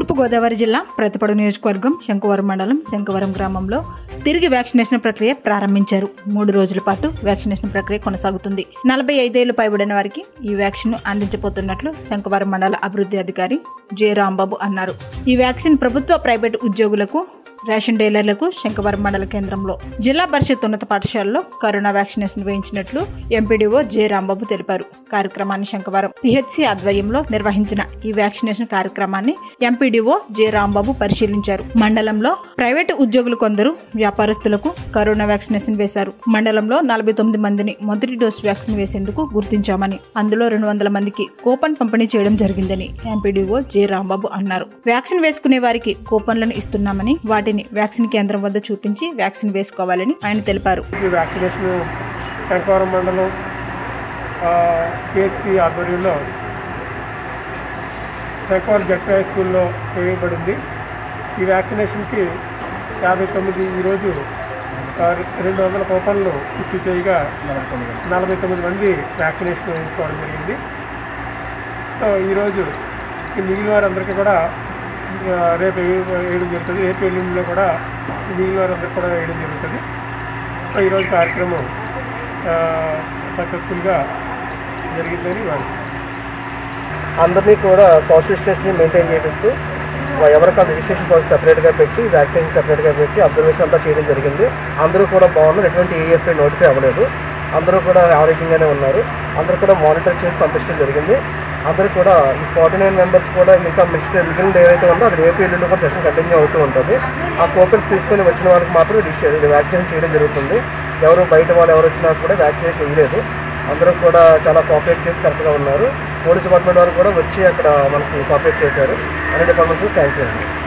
తూర్పు గోదావరి జిల్లా ప్రతిపాడు నియోజకవర్గం శంకువరం మండలం శంకువరం గ్రామంలో తిరిగి వ్యాక్సినేషన్ ప్రక్రియ ప్రారంభించారు. 3 రోజుల పాటు వ్యాక్సినేషన్ ప్రక్రియ కొనసాగుతుంది. 45 ఏళ్లు పైబడిన వారికి ఈ వ్యాక్సిన్ అందించబోతున్నట్లు శంకువరం మండల అభివృద్ధి అధికారి జె రాంబాబు అన్నారు. ఈ వ్యాక్సిన్ ప్రభుత్వ, ప్రైవేటు ఉద్యోగులకు, రేషన్ డీలర్లకు శంకువరం మండల కేంద్రంలో జిల్లా పరిషత్ ఉన్నత పాఠశాలలో కరోనా వ్యాక్సినేషన్ వేయించినట్లు ఎంపీడీఓ జె రాంబాబు తెలిపారు. కార్యక్రమాన్ని శంకువరం పిహెచ్సి ఆధ్వర్యంలో నిర్వహించిన ఈ వ్యాక్సినేషన్ కార్యక్రమాన్ని ఎంపీడీఓ జె రాంబాబు పరిశీలించారు. మండలంలో ప్రైవేటు ఉద్యోగులు కొందరు, వ్యాపారస్తులకు కరోనా వ్యాక్సినేషన్ వేశారు. మండలంలో 49 మందిని మొదటి డోస్ వ్యాక్సిన్ వేసేందుకు గుర్తించామని, అందులో 200 మందికి కూపన్ పంపిణీ చేయడం జరిగిందని ఎంపీడీఓ జె రాంబాబు అన్నారు. వ్యాక్సిన్ వేసుకునే వారికి కూపన్లను ఇస్తున్నామని, వాటిని వ్యాక్సిన్ కేంద్రం వద్ద చూపించి వ్యాక్సిన్ వేసుకోవాలని ఆయన తెలిపారు. వ్యాక్సినేషన్ శంకువరం మండలం పిహెచ్సి ఆధ్వర్యంలో శంకువరం జడ్పీ హై స్కూల్లో వేయబడింది. ఈ వ్యాక్సినేషన్కి 59 ఈరోజు 200 కూపన్లు ఇష్యూ చేయగా 49 మంది వ్యాక్సినేషన్ వేయించుకోవడం జరిగింది. సో ఈరోజు మిగిలిన వారందరికీ కూడా రేపు వేయడం జరుగుతుంది. రేపు ఎల్లుండిలో కూడా మిగిలిన వారందరికీ కూడా వేయడం జరుగుతుంది. సో ఈరోజు కార్యక్రమం సక్సెస్ఫుల్గా జరిగిందని వారు అందరినీ కూడా సోషల్ డిస్టెన్స్ని మెయింటైన్ చేపిస్తూ ఎవరికైనా రిజిస్ట్రేషన్ కోసం సపరేట్గా పెట్టి, వ్యాక్సినేషన్ సపరేట్గా పెట్టి అబ్జర్వేషన్ అంతా చేయడం జరిగింది. అందరూ కూడా బాగున్నారు, ఎటువంటి ఏఎఫ్ఐ నోటిఫై అవ్వలేదు. అందరూ కూడా ఆరోగ్యంగానే ఉన్నారు. అందరూ కూడా మానిటర్ చేసి పంపించడం జరిగింది. అందరూ కూడా ఈ 49 మెంబర్స్ కూడా ఇంకా మిగిలిన ఏవైతే ఉందో అది రేపు ఎల్లుండి కూడా సెషన్ కంటిన్యూ అవుతూ ఉంటుంది. ఆ కూపన్స్ తీసుకొని వచ్చిన వాళ్ళకి మాత్రం వ్యాక్సినేషన్ చేయడం జరుగుతుంది. ఎవరు బయట వాళ్ళు ఎవరు వచ్చినా కూడా వ్యాక్సినేషన్ వేయలేదు. అందరూ కూడా చాలా కోఆపరేట్ చేసి కరెక్ట్గా ఉన్నారు. పోలీస్ డిపార్ట్మెంట్ వారు కూడా వచ్చి అక్కడ మనకి కోఆపరేట్ చేశారు. అన్ని డిపార్ట్మెంట్స్ థ్యాంక్ యూ.